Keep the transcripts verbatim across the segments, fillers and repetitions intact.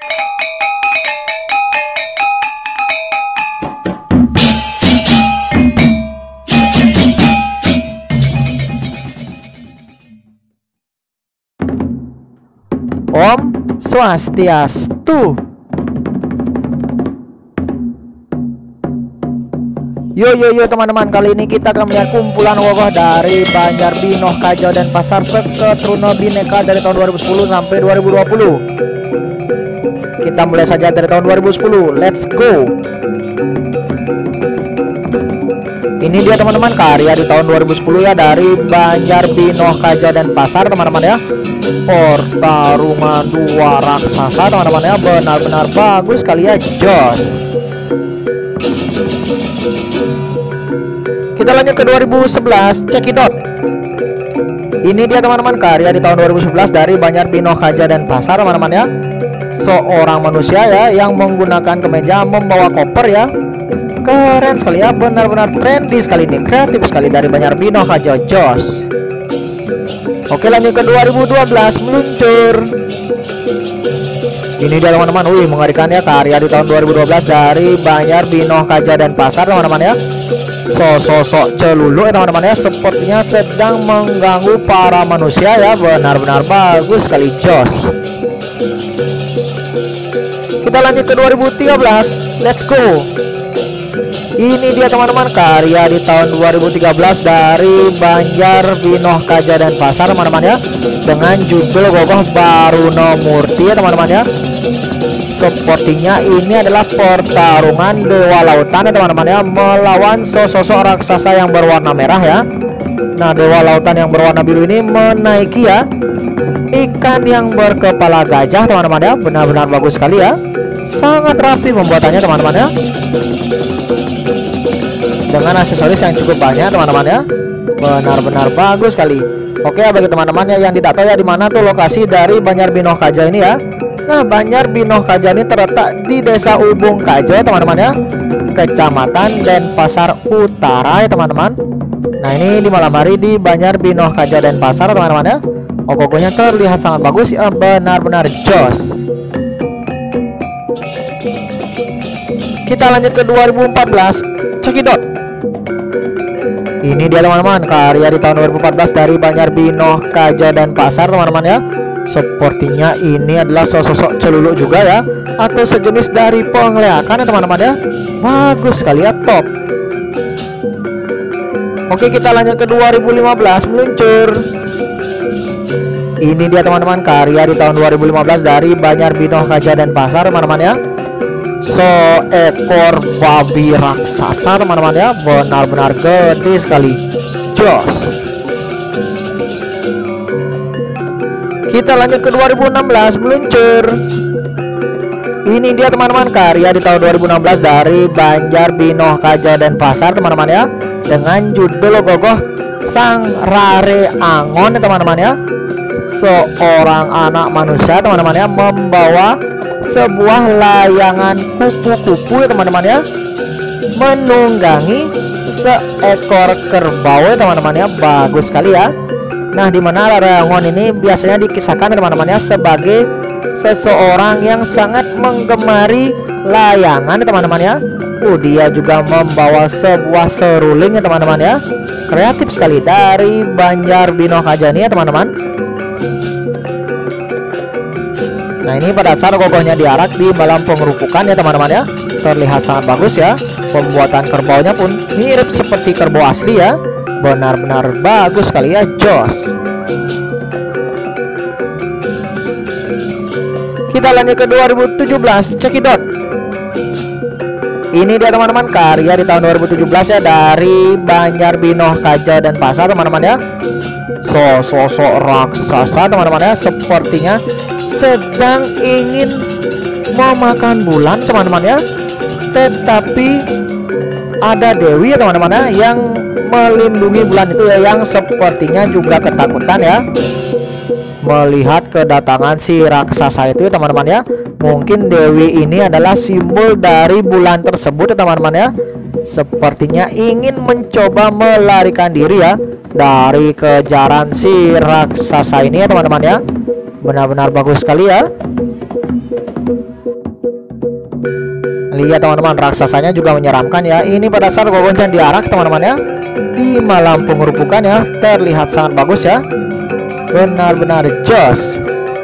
Om Swastiastu. Yo yo yo teman-teman, kali ini kita akan melihat kumpulan wogoh dari Banjar Binoh Kajau dan Pasar Keturunan Bhinneka dari tahun dua ribu sepuluh sampai dua ribu dua puluh. Kita mulai saja dari tahun dua ribu sepuluh. Let's go. Ini dia teman-teman, karya di tahun dua ribu sepuluh ya, dari Banjar Binoh Kajau dan Pasar teman-teman ya. Pertarungan dua raksasa teman-teman ya, benar-benar bagus sekali ya, jos. Kita lanjut ke dua ribu sebelas, cekidot. Ini dia teman-teman, karya di tahun dua ribu sebelas dari Banjar Binoh Kajau dan Pasar teman-teman ya. Seorang manusia ya yang menggunakan kemeja membawa koper ya. Keren sekali ya, benar-benar trendy sekali ini, kreatif sekali dari Banjar Binoh Kajau, jos. Oke, lanjut ke dua ribu dua belas, meluncur. Ini dia teman-teman, wih mengerikan ya, karya di tahun dua ribu dua belas dari Banjar Binoh Kajau dan Pasar teman-teman ya. Sosok celulu ya teman-teman ya, sepertinya sedang mengganggu para manusia ya, benar-benar bagus sekali, jos. Kita lanjut ke dua ribu tiga belas, let's go. Ini dia teman-teman, karya di tahun dua ribu tiga belas dari Banjar Binoh Kajau dan Pasar teman-teman ya, dengan judul Gogoh Baruno Murti ya teman-teman ya. Sepertinya ini adalah pertarungan dewa lautan ya teman-teman ya, melawan sosok raksasa yang berwarna merah ya. Nah, dewa lautan yang berwarna biru ini menaiki ya ikan yang berkepala gajah teman-teman ya, benar-benar bagus sekali ya, sangat rapi pembuatannya teman-teman ya, dengan aksesoris yang cukup banyak teman-teman ya, benar-benar bagus sekali. Oke, bagi teman-teman ya yang tidak tahu ya di mana tuh lokasi dari Banjar Binoh Kajau ini ya. Nah, Banjar Binoh Kajau ini terletak di Desa Ubung Kajau teman-teman ya, Kecamatan Denpasar Utara ya teman-teman. Nah, ini di malam hari di Banjar Binoh Kajau dan Pasar teman-teman ya. Ogogonya terlihat sangat bagus ya, benar-benar jos. Kita lanjut ke dua ribu empat belas, cekidot. Ini dia teman-teman, karya di tahun dua ribu empat belas dari Banjar Binoh Kajau dan Pasar teman-teman ya. Sepertinya ini adalah sosok celulu juga ya, atau sejenis dari penglihatan ya teman-teman ya. Bagus sekali ya, top. Oke, kita lanjut ke dua ribu lima belas, meluncur. Ini dia teman-teman, karya di tahun dua ribu lima belas dari Banjar Binoh Kajau dan Pasar teman-teman ya. Seekor babi raksasa teman-teman ya, benar-benar gede sekali, jos. Kita lanjut ke dua ribu enam belas, meluncur. Ini dia teman-teman, karya di tahun dua ribu enam belas dari Banjar Binoh Kajau dan Pasar teman-teman ya, dengan judul Gogoh Sang Rare Angon teman-teman ya. Seorang anak manusia teman-teman ya, membawa sebuah layangan kupu-kupu ya teman-teman ya, menunggangi seekor kerbau ya teman-teman ya, bagus sekali ya. Nah, dimana layangan ini biasanya dikisahkan teman-teman ya sebagai seseorang yang sangat menggemari layangan teman-teman ya. Oh, dia juga membawa sebuah seruling ya teman-teman ya, kreatif sekali dari Banjar Binoh Kajau ini ya teman-teman. Nah, ini pada saat gogohnya diarak di malam pengerupukan ya teman-teman ya, terlihat sangat bagus ya. Pembuatan kerbaunya pun mirip seperti kerbau asli ya, benar-benar bagus sekali ya, jos. Kita lanjut ke dua ribu tujuh belas, cekidot. Ini dia teman-teman, karya di tahun dua ribu tujuh belas ya dari Banjar Binoh Kajau dan Pasar teman-teman ya. Sosok raksasa teman-teman ya, sepertinya sedang ingin memakan bulan teman-teman ya, tetapi ada dewi ya teman-teman ya yang melindungi bulan itu ya, yang sepertinya juga ketakutan ya melihat kedatangan si raksasa itu ya teman-teman ya. Mungkin dewi ini adalah simbol dari bulan tersebut ya teman-teman ya, sepertinya ingin mencoba melarikan diri ya dari kejaran si raksasa ini ya teman-teman ya. Benar-benar bagus sekali ya. Lihat teman-teman, raksasanya juga menyeramkan ya. Ini pada saat gogohnya diarak teman-teman ya, di malam pengerupukan ya, terlihat sangat bagus ya, benar-benar jos.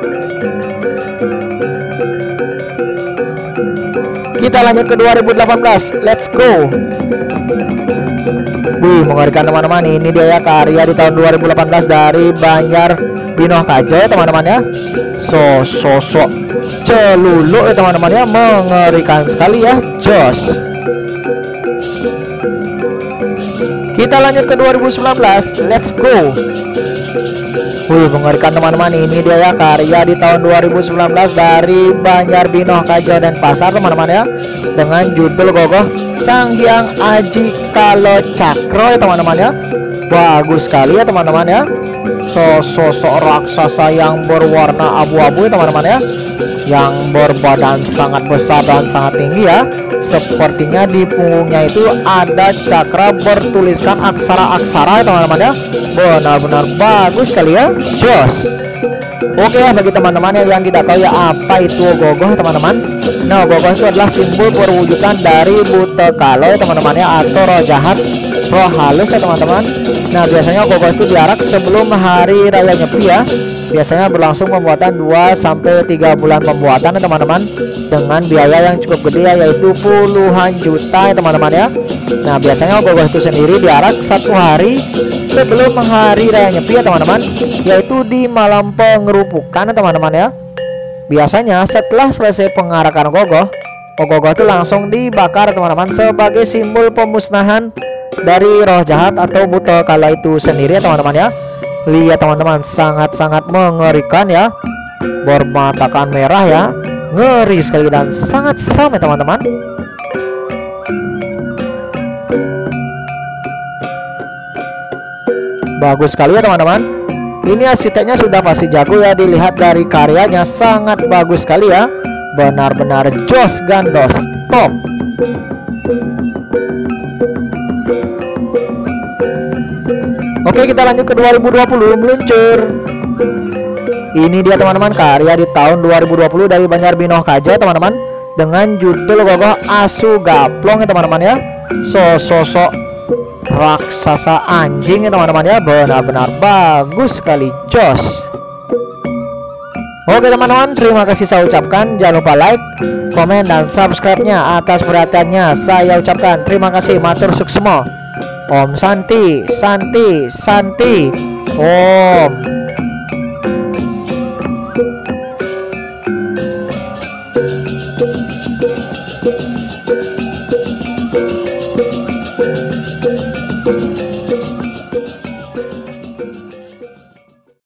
Kita lanjut ke dua ribu delapan belas, let's go. Wih, mengerikan teman-teman. Ini dia ya, karya di tahun dua ribu delapan belas dari Banjar Binoh Kajo ya teman-teman ya. So sosok celuluk ya teman-teman ya, mengerikan sekali ya, jos. Kita lanjut ke dua ribu sembilan belas, let's go. Wih, mengerikan teman-teman. Ini dia ya, karya di tahun dua ribu sembilan belas dari Banjar Binoh Kajo dan Pasar teman-teman ya, dengan judul gogoh Sang Hyang Aji Kalo Cakro ya teman-teman ya. Bagus sekali ya teman-teman ya. So, sosok raksasa yang berwarna abu-abu ya teman-teman ya, yang berbadan sangat besar dan sangat tinggi ya. Sepertinya di punggungnya itu ada cakra bertuliskan aksara-aksara ya teman-teman ya. Benar-benar bagus sekali ya, jos. Oke ya, bagi teman-teman yang tidak tahu ya apa itu gogoh teman-teman. Nah, gogoh itu adalah simbol perwujudan dari Buta Kalo ya teman-teman ya, atau roh jahat, roh halus ya teman-teman. Nah, biasanya gogoh itu diarak sebelum hari raya Nyepi ya. Biasanya berlangsung pembuatan dua sampai tiga bulan pembuatan ya teman-teman, dengan biaya yang cukup gede ya, yaitu puluhan juta ya teman-teman ya. Nah, biasanya gogoh itu sendiri diarak satu hari sebelum hari raya Nyepi ya teman-teman, yaitu di malam pengerupukan ya teman-teman ya. Biasanya setelah selesai pengarakan gogoh, gogoh itu langsung dibakar teman-teman, sebagai simbol pemusnahan dari roh jahat atau Buta Kalo itu sendiri ya teman-teman ya. Lihat teman-teman, sangat-sangat mengerikan ya, bermatakan merah ya, ngeri sekali dan sangat seram ya teman-teman. Bagus sekali ya teman-teman. Ini arsiteknya sudah pasti jago ya, dilihat dari karyanya sangat bagus sekali ya, benar-benar jos gandos, top. Oke, kita lanjut ke dua ribu dua puluh, meluncur. Ini dia teman-teman, karya di tahun dua ribu dua puluh dari Banjar Binoh Kajo teman-teman, dengan judul gogoh Asu Gaplong ya teman-teman ya. So, sosok raksasa anjing ya teman-teman ya, benar-benar bagus sekali, jos. Oke teman-teman, terima kasih saya ucapkan. Jangan lupa like, komen, dan subscribe-nya. Atas perhatiannya saya ucapkan terima kasih, matur suksemo. Om Santi, Santi, Santi, Om.